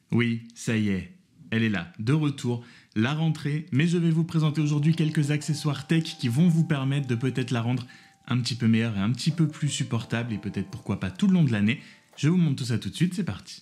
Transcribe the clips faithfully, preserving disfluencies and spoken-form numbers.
Oui, ça y est, elle est là, de retour, la rentrée, mais je vais vous présenter aujourd'hui quelques accessoires tech qui vont vous permettre de peut-être la rendre un petit peu meilleure et un petit peu plus supportable et peut-être pourquoi pas tout le long de l'année. Je vous montre tout ça tout de suite, c'est parti.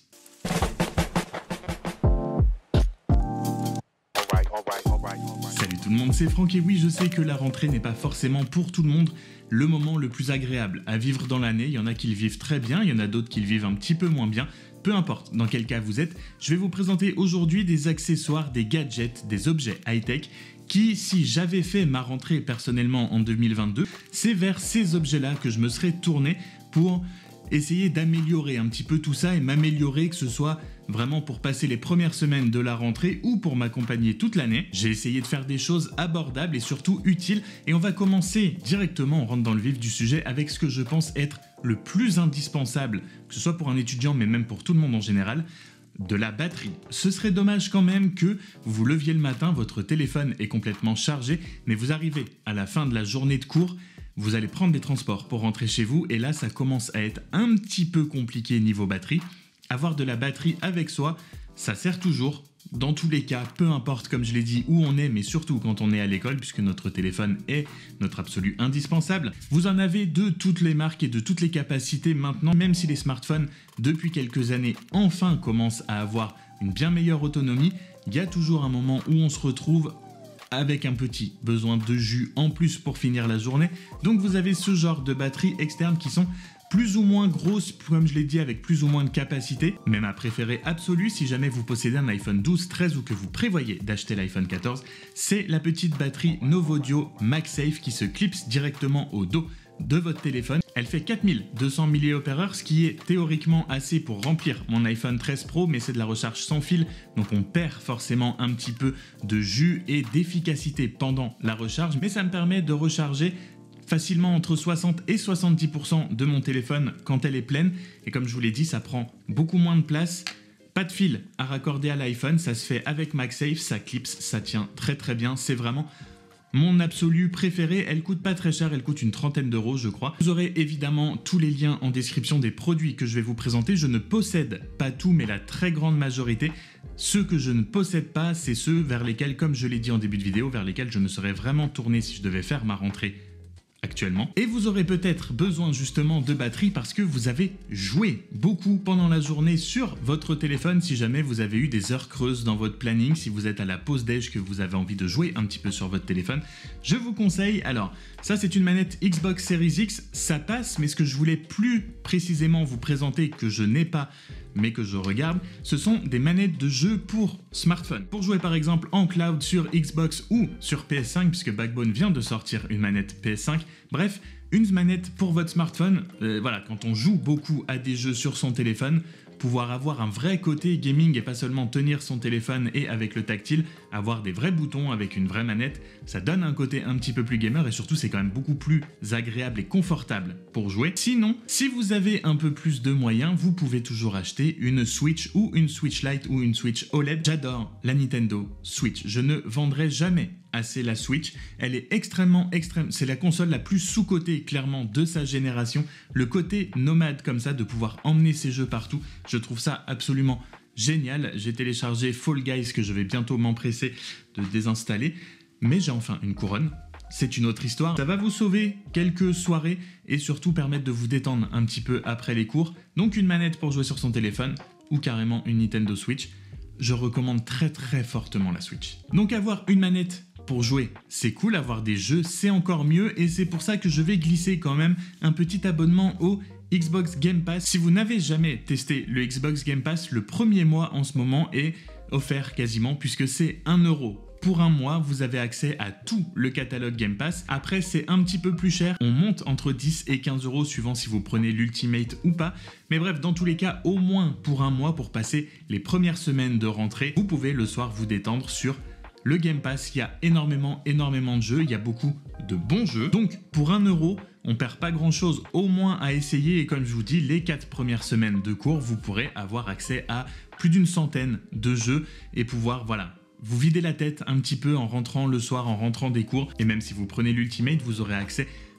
Salut tout le monde, c'est Franck et oui, je sais que la rentrée n'est pas forcément pour tout le monde le moment le plus agréable à vivre dans l'année. Il y en a qui le vivent très bien, il y en a d'autres qui le vivent un petit peu moins bien. Peu importe dans quel cas vous êtes, je vais vous présenter aujourd'hui des accessoires, des gadgets, des objets high-tech qui, si j'avais fait ma rentrée personnellement en deux mille vingt-deux, c'est vers ces objets-là que je me serais tourné pour essayer d'améliorer un petit peu tout ça et m'améliorer, que ce soit vraiment pour passer les premières semaines de la rentrée ou pour m'accompagner toute l'année. J'ai essayé de faire des choses abordables et surtout utiles et on va commencer directement, on rentre dans le vif du sujet avec ce que je pense être le plus indispensable, que ce soit pour un étudiant mais même pour tout le monde en général, de la batterie. Ce serait dommage quand même que vous vous leviez le matin, votre téléphone est complètement chargé, mais vous arrivez à la fin de la journée de cours, vous allez prendre des transports pour rentrer chez vous et là ça commence à être un petit peu compliqué niveau batterie. Avoir de la batterie avec soi, ça sert toujours. Dans tous les cas, peu importe comme je l'ai dit où on est, mais surtout quand on est à l'école puisque notre téléphone est notre absolu indispensable. Vous en avez de toutes les marques et de toutes les capacités maintenant, même si les smartphones depuis quelques années enfin commencent à avoir une bien meilleure autonomie, il y a toujours un moment où on se retrouve avec un petit besoin de jus en plus pour finir la journée. Donc vous avez ce genre de batteries externes qui sont plus ou moins grosses, comme je l'ai dit, avec plus ou moins de capacité. Mais ma préférée absolue, si jamais vous possédez un iPhone douze, treize ou que vous prévoyez d'acheter l'iPhone quatorze, c'est la petite batterie Novodio MagSafe qui se clipse directement au dos de votre téléphone. Elle fait quatre mille deux cents milliampères-heure, ce qui est théoriquement assez pour remplir mon iPhone treize Pro, mais c'est de la recharge sans fil, donc on perd forcément un petit peu de jus et d'efficacité pendant la recharge, mais ça me permet de recharger facilement entre soixante et soixante-dix pour cent de mon téléphone quand elle est pleine, et comme je vous l'ai dit, ça prend beaucoup moins de place. Pas de fil à raccorder à l'iPhone, ça se fait avec MagSafe, ça clipse, ça tient très très bien, c'est vraiment mon absolu préféré. Elle coûte pas très cher, elle coûte une trentaine d'euros je crois. Vous aurez évidemment tous les liens en description des produits que je vais vous présenter. Je ne possède pas tout, mais la très grande majorité. Ceux que je ne possède pas, c'est ceux vers lesquels, comme je l'ai dit en début de vidéo, vers lesquels je me serais vraiment tourné si je devais faire ma rentrée actuellement. Et vous aurez peut-être besoin justement de batterie parce que vous avez joué beaucoup pendant la journée sur votre téléphone. Si jamais vous avez eu des heures creuses dans votre planning, si vous êtes à la pause déj, que vous avez envie de jouer un petit peu sur votre téléphone, je vous conseille, alors ça c'est une manette Xbox Series X, ça passe, mais ce que je voulais plus précisément vous présenter, que je n'ai pas mais que je regarde, ce sont des manettes de jeu pour smartphone. Pour jouer par exemple en cloud sur Xbox ou sur P S cinq, puisque Backbone vient de sortir une manette P S cinq. Bref, une manette pour votre smartphone. Euh, voilà, quand on joue beaucoup à des jeux sur son téléphone, pouvoir avoir un vrai côté gaming et pas seulement tenir son téléphone et avec le tactile, avoir des vrais boutons avec une vraie manette, ça donne un côté un petit peu plus gamer et surtout c'est quand même beaucoup plus agréable et confortable pour jouer. Sinon, si vous avez un peu plus de moyens, vous pouvez toujours acheter une Switch ou une Switch Lite ou une Switch O L E D. J'adore la Nintendo Switch. Je ne vendrai jamais assez la Switch, elle est extrêmement extrême, c'est la console la plus sous-cotée clairement de sa génération. Le côté nomade comme ça, de pouvoir emmener ses jeux partout, je trouve ça absolument génial. J'ai téléchargé Fall Guys que je vais bientôt m'empresser de désinstaller, mais j'ai enfin une couronne. C'est une autre histoire, ça va vous sauver quelques soirées et surtout permettre de vous détendre un petit peu après les cours. Donc une manette pour jouer sur son téléphone ou carrément une Nintendo Switch. Je recommande très très fortement la Switch. Donc avoir une manette pour jouer, c'est cool, avoir des jeux, c'est encore mieux et c'est pour ça que je vais glisser quand même un petit abonnement au Xbox Game Pass. Si vous n'avez jamais testé le Xbox Game Pass, le premier mois en ce moment est offert quasiment puisque c'est un euro. Pour un mois, vous avez accès à tout le catalogue Game Pass. Après, c'est un petit peu plus cher. On monte entre dix et quinze euros suivant si vous prenez l'Ultimate ou pas. Mais bref, dans tous les cas, au moins pour un mois, pour passer les premières semaines de rentrée, vous pouvez le soir vous détendre sur le Game Pass. Il y a énormément, énormément de jeux. Il y a beaucoup de bons jeux. Donc, pour un euro, on perd pas grand chose, au moins à essayer. Et comme je vous dis, les quatre premières semaines de cours, vous pourrez avoir accès à plus d'une centaine de jeux et pouvoir, voilà, vous videz la tête un petit peu en rentrant le soir, en rentrant des cours. Et même si vous prenez l'Ultimate, vous aurez accès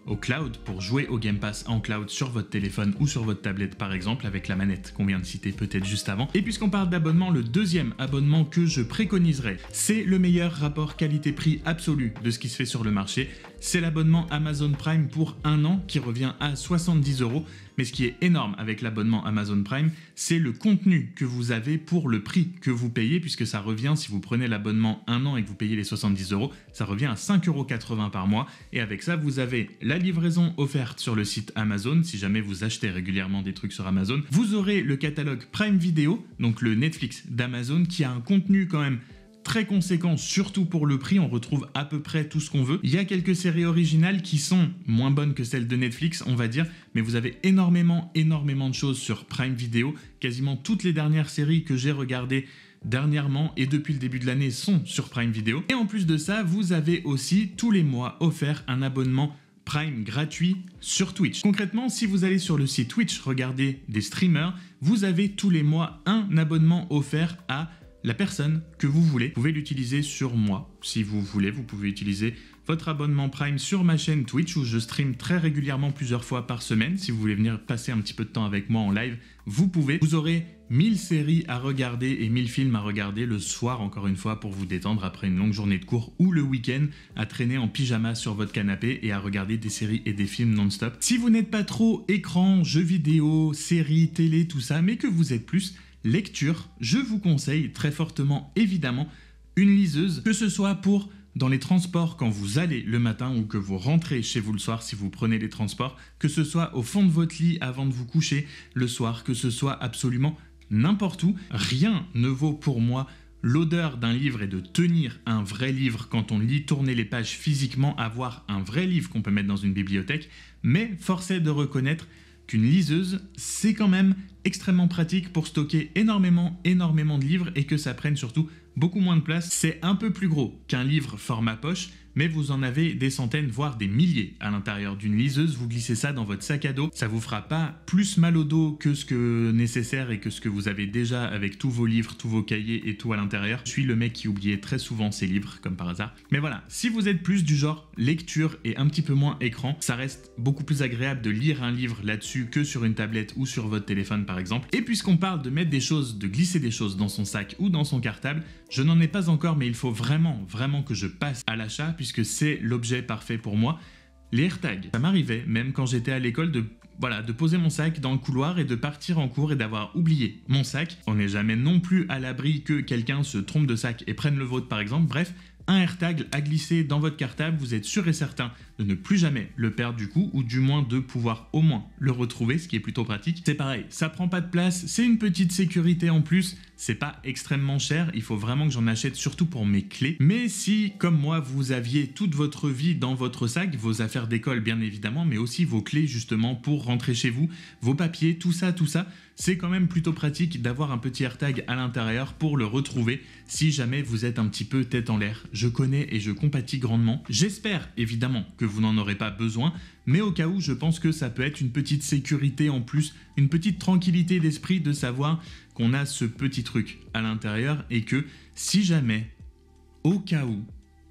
au cloud pour jouer au Game Pass en cloud sur votre téléphone ou sur votre tablette par exemple avec la manette qu'on vient de citer peut-être juste avant. Et puisqu'on parle d'abonnement, le deuxième abonnement que je préconiserais, c'est le meilleur rapport qualité-prix absolu de ce qui se fait sur le marché. C'est l'abonnement Amazon Prime pour un an qui revient à soixante-dix euros. Mais ce qui est énorme avec l'abonnement Amazon Prime, c'est le contenu que vous avez pour le prix que vous payez, puisque ça revient, si vous prenez l'abonnement un an et que vous payez les soixante-dix euros, ça revient à cinq euros quatre-vingts par mois. Et avec ça, vous avez la livraison offerte sur le site Amazon, si jamais vous achetez régulièrement des trucs sur Amazon. Vous aurez le catalogue Prime Video, donc le Netflix d'Amazon, qui a un contenu quand même très conséquent, surtout pour le prix, on retrouve à peu près tout ce qu'on veut. Il y a quelques séries originales qui sont moins bonnes que celles de Netflix, on va dire, mais vous avez énormément, énormément de choses sur Prime Video. Quasiment toutes les dernières séries que j'ai regardées dernièrement et depuis le début de l'année sont sur Prime Video. Et en plus de ça, vous avez aussi tous les mois offert un abonnement Prime gratuit sur Twitch. Concrètement, si vous allez sur le site Twitch regarder des streamers, vous avez tous les mois un abonnement offert à la personne que vous voulez. Vous pouvez l'utiliser sur moi, si vous voulez. Vous pouvez utiliser votre abonnement Prime sur ma chaîne Twitch où je stream très régulièrement plusieurs fois par semaine. Si vous voulez venir passer un petit peu de temps avec moi en live, vous pouvez. Vous aurez mille séries à regarder et mille films à regarder le soir, encore une fois, pour vous détendre après une longue journée de cours ou le week-end, à traîner en pyjama sur votre canapé et à regarder des séries et des films non-stop. Si vous n'êtes pas trop écran, jeux vidéo, séries, télé, tout ça, mais que vous êtes plus lecture, je vous conseille très fortement, évidemment, une liseuse, que ce soit pour dans les transports quand vous allez le matin ou que vous rentrez chez vous le soir si vous prenez les transports, que ce soit au fond de votre lit avant de vous coucher le soir, que ce soit absolument n'importe où. Rien ne vaut pour moi l'odeur d'un livre et de tenir un vrai livre quand on lit, tourner les pages physiquement, avoir un vrai livre qu'on peut mettre dans une bibliothèque, mais force est de reconnaître qu'une liseuse, c'est quand même extrêmement pratique pour stocker énormément, énormément de livres et que ça prenne surtout beaucoup moins de place. C'est un peu plus gros qu'un livre format poche, mais vous en avez des centaines, voire des milliers à l'intérieur d'une liseuse. Vous glissez ça dans votre sac à dos. Ça vous fera pas plus mal au dos que ce que nécessaire et que ce que vous avez déjà avec tous vos livres, tous vos cahiers et tout à l'intérieur. Je suis le mec qui oubliait très souvent ses livres, comme par hasard. Mais voilà, si vous êtes plus du genre lecture et un petit peu moins écran, ça reste beaucoup plus agréable de lire un livre là-dessus que sur une tablette ou sur votre téléphone par exemple. Et puisqu'on parle de mettre des choses, de glisser des choses dans son sac ou dans son cartable, je n'en ai pas encore, mais il faut vraiment, vraiment que je passe à l'achat puisque c'est l'objet parfait pour moi. Les AirTags. Ça m'arrivait, même quand j'étais à l'école, de, voilà, de poser mon sac dans le couloir et de partir en cours et d'avoir oublié mon sac. On n'est jamais non plus à l'abri que quelqu'un se trompe de sac et prenne le vôtre par exemple. Bref, un AirTag à glisser dans votre cartable, vous êtes sûr et certain de ne plus jamais le perdre du coup, ou du moins de pouvoir au moins le retrouver, ce qui est plutôt pratique. C'est pareil, ça prend pas de place, c'est une petite sécurité en plus, c'est pas extrêmement cher, il faut vraiment que j'en achète surtout pour mes clés. Mais si, comme moi, vous aviez toute votre vie dans votre sac, vos affaires d'école bien évidemment, mais aussi vos clés justement pour rentrer chez vous, vos papiers, tout ça, tout ça, c'est quand même plutôt pratique d'avoir un petit AirTag à l'intérieur pour le retrouver si jamais vous êtes un petit peu tête en l'air. Je connais et je compatis grandement. J'espère évidemment que vous n'en aurez pas besoin, mais au cas où, je pense que ça peut être une petite sécurité en plus, une petite tranquillité d'esprit de savoir qu'on a ce petit truc à l'intérieur et que si jamais, au cas où,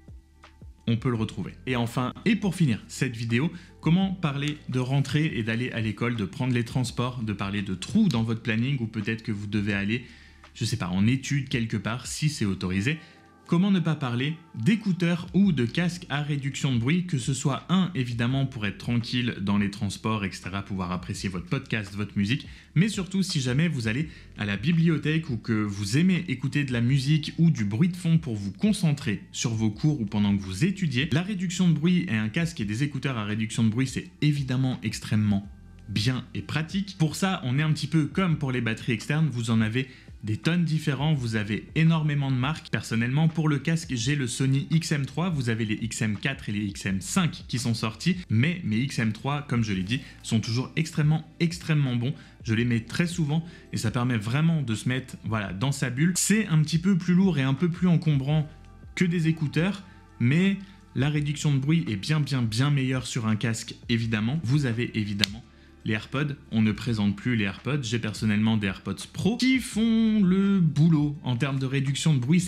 on peut le retrouver. Et enfin, et pour finir cette vidéo, comment parler de rentrer et d'aller à l'école, de prendre les transports, de parler de trous dans votre planning ou peut-être que vous devez aller, je sais pas, en études quelque part si c'est autorisé. Comment ne pas parler d'écouteurs ou de casques à réduction de bruit, que ce soit un, évidemment, pour être tranquille dans les transports, et cetera, pouvoir apprécier votre podcast, votre musique, mais surtout si jamais vous allez à la bibliothèque ou que vous aimez écouter de la musique ou du bruit de fond pour vous concentrer sur vos cours ou pendant que vous étudiez, la réduction de bruit et un casque et des écouteurs à réduction de bruit, c'est évidemment extrêmement bien et pratique. Pour ça, on est un petit peu comme pour les batteries externes, vous en avez des tonnes différents, vous avez énormément de marques. Personnellement, pour le casque, j'ai le Sony X M trois, vous avez les X M quatre et les X M cinq qui sont sortis, mais mes X M trois, comme je l'ai dit, sont toujours extrêmement, extrêmement bons. Je les mets très souvent et ça permet vraiment de se mettre voilà, dans sa bulle. C'est un petit peu plus lourd et un peu plus encombrant que des écouteurs, mais la réduction de bruit est bien, bien, bien meilleure sur un casque, évidemment. Vous avez évidemment les AirPods, on ne présente plus les AirPods, j'ai personnellement des AirPods Pro qui font le boulot en termes de réduction de bruit, c'est pas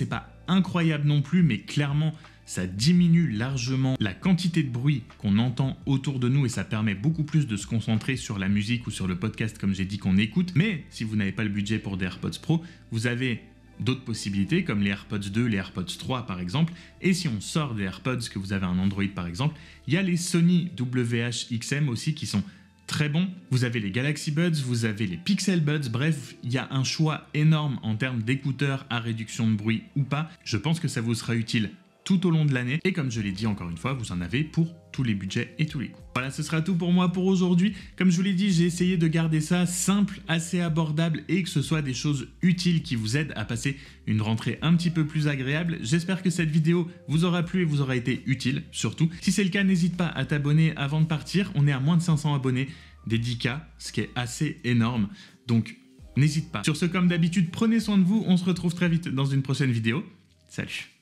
incroyable non plus, mais clairement, ça diminue largement la quantité de bruit qu'on entend autour de nous et ça permet beaucoup plus de se concentrer sur la musique ou sur le podcast comme j'ai dit qu'on écoute. Mais si vous n'avez pas le budget pour des AirPods Pro, vous avez d'autres possibilités comme les AirPods deux, les AirPods trois par exemple. Et si on sort des AirPods, que vous avez un Android par exemple, il y a les Sony W H X M aussi qui sont très bons. Vous avez les Galaxy Buds, vous avez les Pixel Buds, bref, il y a un choix énorme en termes d'écouteurs à réduction de bruit ou pas. Je pense que ça vous sera utile tout au long de l'année. Et comme je l'ai dit encore une fois, vous en avez pour tous les budgets et tous les coûts. Voilà, ce sera tout pour moi pour aujourd'hui. Comme je vous l'ai dit, j'ai essayé de garder ça simple, assez abordable et que ce soit des choses utiles qui vous aident à passer une rentrée un petit peu plus agréable. J'espère que cette vidéo vous aura plu et vous aura été utile, surtout. Si c'est le cas, n'hésite pas à t'abonner avant de partir. On est à moins de cinq cents abonnés des dix K, ce qui est assez énorme. Donc, n'hésite pas. Sur ce, comme d'habitude, prenez soin de vous. On se retrouve très vite dans une prochaine vidéo. Salut!